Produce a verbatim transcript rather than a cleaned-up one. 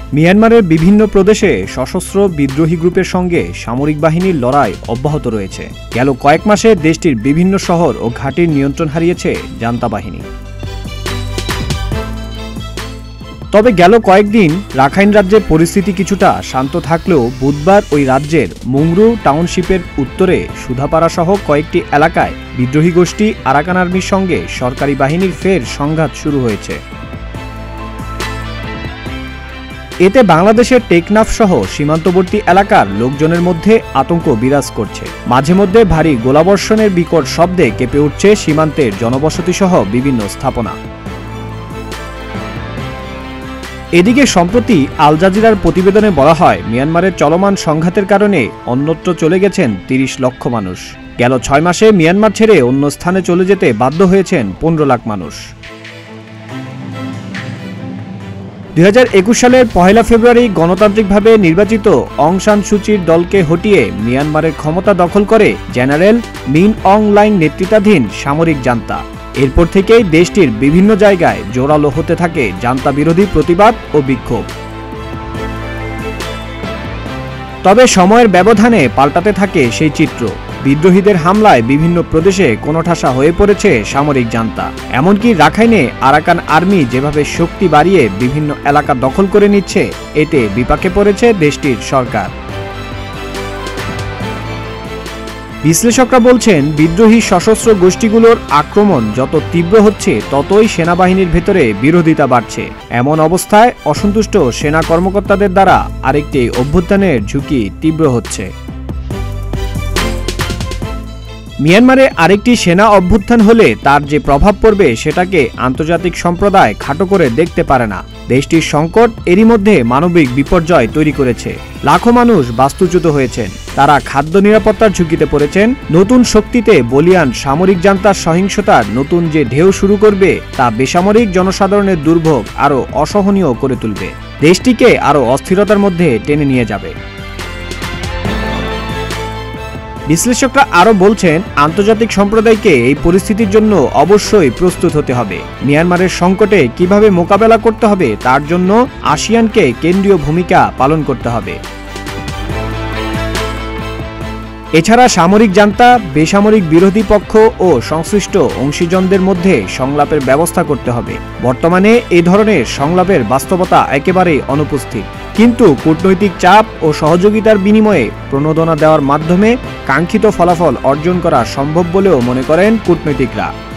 মিয়ানমারের বিভিন্ন প্রদেশে সশস্ত্র বিদ্রোহী গ্রুপের সঙ্গে সামরিক বাহিনীর লড়াই অব্যাহত রয়েছে। গেল কয়েক মাসে দেশটির বিভিন্ন শহর ও ঘাঁটির নিয়ন্ত্রণ হারিয়েছে জান্তা বাহিনী। তবে গেল কয়েকদিন রাখাইন রাজ্যের পরিস্থিতি কিছুটা শান্ত থাকলেও বুধবার ওই রাজ্যের মুংরু টাউনশিপের উত্তরে সুধাপাড়া সহ কয়েকটি এলাকায় বিদ্রোহী গোষ্ঠী আরাকান আর্মির সঙ্গে সরকারি বাহিনীর ফের সংঘাত শুরু হয়েছে। এতে বাংলাদেশের টেকনাফ সহ সীমান্তবর্তী এলাকার লোকজনের মধ্যে আতঙ্ক বিরাজ করছে। মাঝে মধ্যে ভারী গোলাবর্ষণের বিকট শব্দে কেঁপে উঠছে সীমান্তের জনবসতি সহ বিভিন্ন স্থাপনা। এদিকে সম্প্রতি আল জাজিরার প্রতিবেদনে বলা হয়, মিয়ানমারের চলমান সংঘাতের কারণে অন্যত্র চলে গেছেন তিরিশ লক্ষ মানুষ। গেল ছয় মাসে মিয়ানমার ছেড়ে অন্য স্থানে চলে যেতে বাধ্য হয়েছেন পনেরো লাখ মানুষ। দুই হাজার একুশ সালের পহেলা ফেব্রুয়ারি গণতান্ত্রিকভাবে নির্বাচিত অং সান সুচির দলকে হটিয়ে মিয়ানমারের ক্ষমতা দখল করে জেনারেল মিন অং লাইং নেতৃত্বাধীন সামরিক জান্তা। এরপর থেকেই দেশটির বিভিন্ন জায়গায় জোরালো হতে থাকে জান্তা বিরোধী প্রতিবাদ ও বিক্ষোভ। তবে সময়ের ব্যবধানে পাল্টাতে থাকে সেই চিত্র। বিদ্রোহীদের হামলায় বিভিন্ন প্রদেশে কোণঠাসা হয়ে পড়েছে সামরিক জান্তা। এমনকি রাখাইনে আরাকান আর্মি যেভাবে শক্তি বাড়িয়ে বিভিন্ন এলাকা দখল করে নিচ্ছে, এতে বিপাকে পড়েছে দেশটির সরকার। বিশ্লেষকরা বলছেন, বিদ্রোহী সশস্ত্র গোষ্ঠীগুলোর আক্রমণ যত তীব্র হচ্ছে ততই সেনাবাহিনীর ভেতরে বিরোধিতা বাড়ছে। এমন অবস্থায় অসন্তুষ্ট সেনা কর্মকর্তাদের দ্বারা আরেকটি অভ্যুত্থানের ঝুঁকি তীব্র হচ্ছে। মিয়ানমারে আরেকটি সেনা অভ্যুত্থান হলে তার যে প্রভাব পড়বে সেটাকে আন্তর্জাতিক সম্প্রদায় খাটো করে দেখতে পারে না। দেশটির সংকট এরই মধ্যে মানবিক বিপর্যয় তৈরি করেছে। লাখো মানুষ বাস্তুচ্যুত হয়েছেন, তারা খাদ্য নিরাপত্তার ঝুঁকিতে পড়েছেন। নতুন শক্তিতে বলিয়ান সামরিক জান্তার সহিংসতার নতুন যে ঢেউ শুরু করবে তা বেসামরিক জনসাধারণের দুর্ভোগ আরও অসহনীয় করে তুলবে, দেশটিকে আরও অস্থিরতার মধ্যে টেনে নিয়ে যাবে। বিশ্লেষকরা আরও বলছেন, আন্তর্জাতিক সম্প্রদায়কে এই পরিস্থিতির জন্য অবশ্যই প্রস্তুত হতে হবে। মিয়ানমারের সংকটে কিভাবে মোকাবেলা করতে হবে তার জন্য আসিয়ানকে কেন্দ্রীয় ভূমিকা পালন করতে হবে। এছাড়া সামরিক জান্তা, বেসামরিক বিরোধী পক্ষ ও সংশ্লিষ্ট অংশীজনদের মধ্যে সংলাপের ব্যবস্থা করতে হবে। বর্তমানে এই ধরনের সংলাপের বাস্তবতা একেবারেই অনুপস্থিত, কিন্তু কূটনৈতিক চাপ ও সহযোগিতার বিনিময়ে প্রণোদনা দেওয়ার মাধ্যমে কাঙ্ক্ষিত ফলাফল অর্জন করা সম্ভব বলেও মনে করেন কূটনীতিকরা।